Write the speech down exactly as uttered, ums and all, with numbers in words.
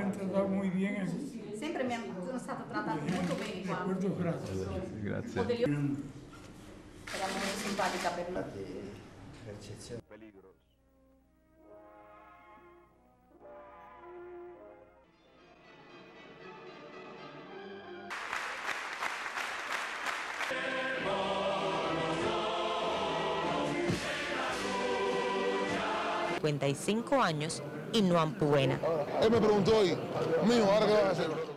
han tratado muy bien aquí. Sempre mi hanno stato trattati molto bene qua. Molto grazie. Grazie. Era molto simpatica per me. Percezione. cincuenta y cinco años y no ampuena. Él me preguntó hoy, mijo, ¿ahora qué vas a hacer?